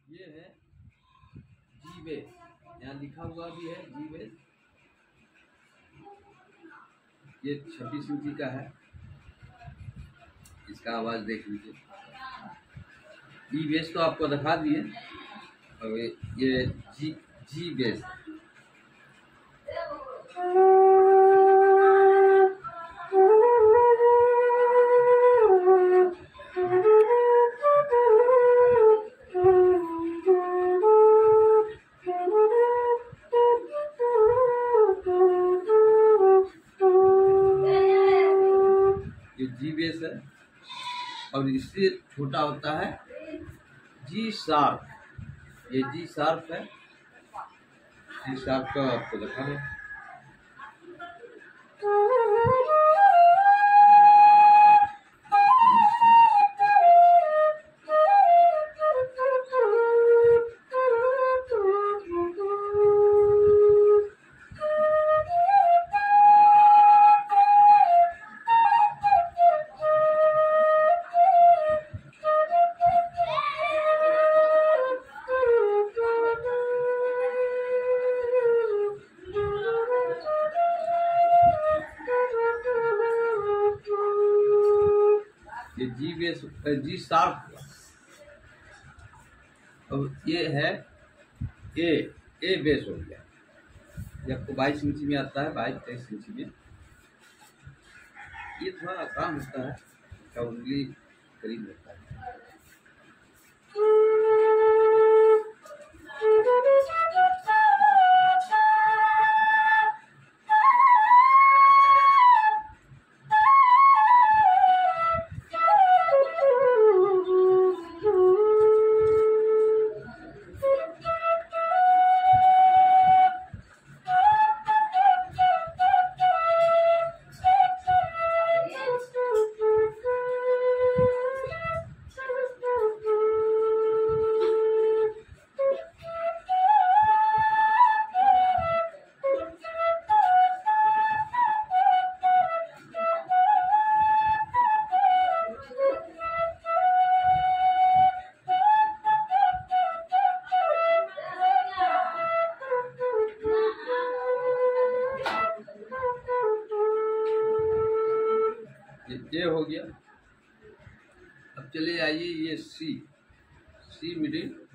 ये है जी बेस, यहाँ लिखा हुआ भी है जी बेस। ये 26 इंची का है, इसका आवाज़ देख लीजिए। जी बेस तो आपको दिखा दिए, और ये जी बेस ये जी बेस है। और इससे छोटा होता है जी शार्प। ये जी शार्प है, जी शार्प का आपको दिखा दें। ये जी बेस जी शार्प। और ये है ए बेस हो गया। ये आपको 22 इंची में आता है, 22-23 इंची में। ये थोड़ा आसान होता है, इसका उंगली करीब होता है। ये हो गया। अब चले आइए ये सी मिडिल।